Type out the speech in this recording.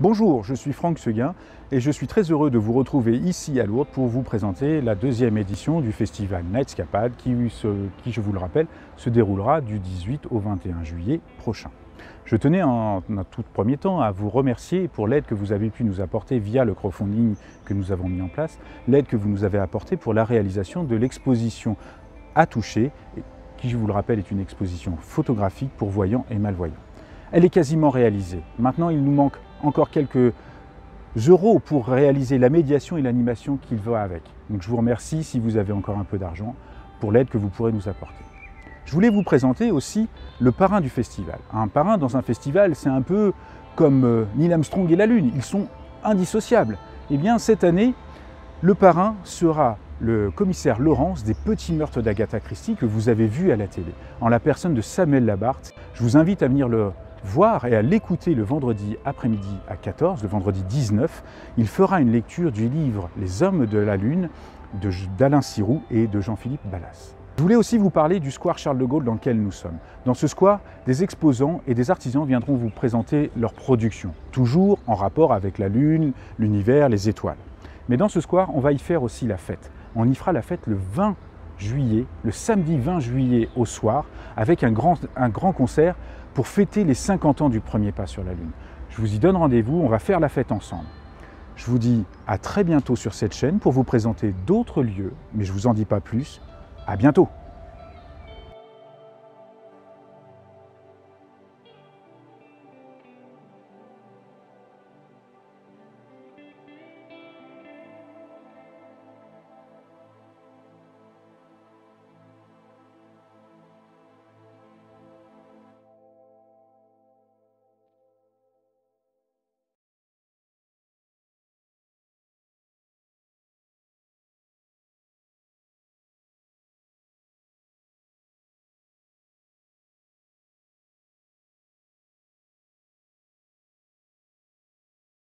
Bonjour, je suis Franck Seguin et je suis très heureux de vous retrouver ici à Lourdes pour vous présenter la deuxième édition du festival Nightscapade qui, je vous le rappelle, se déroulera du 18 au 21 juillet prochain. Je tenais en tout premier temps à vous remercier pour l'aide que vous avez pu nous apporter via le crowdfunding que nous avons mis en place, l'aide que vous nous avez apportée pour la réalisation de l'exposition à toucher, qui, je vous le rappelle, est une exposition photographique pour voyants et malvoyants. Elle est quasiment réalisée. Maintenant, il nous manque encore quelques euros pour réaliser la médiation et l'animation qu'il va avec. Donc je vous remercie si vous avez encore un peu d'argent pour l'aide que vous pourrez nous apporter. Je voulais vous présenter aussi le parrain du festival. Un parrain dans un festival, c'est un peu comme Neil Armstrong et la Lune, ils sont indissociables. Eh bien cette année, le parrain sera le commissaire Laurence des Petits Meurtres d'Agatha Christie que vous avez vu à la télé, en la personne de Samuel Labarthe. Je vous invite à venir le voir et à l'écouter le vendredi après-midi à 14, le vendredi 19. Il fera une lecture du livre Les Hommes de la Lune d'Alain Sirou et de Jean-Philippe Ballas. Je voulais aussi vous parler du square Charles de Gaulle dans lequel nous sommes. Dans ce square, des exposants et des artisans viendront vous présenter leurs productions, toujours en rapport avec la Lune, l'univers, les étoiles. Mais dans ce square, on va y faire aussi la fête. On y fera la fête le 20 juillet, le samedi 20 juillet au soir, avec un grand concert pour fêter les 50 ans du premier pas sur la Lune. Je vous y donne rendez-vous, on va faire la fête ensemble. Je vous dis à très bientôt sur cette chaîne pour vous présenter d'autres lieux, mais je ne vous en dis pas plus. À bientôt!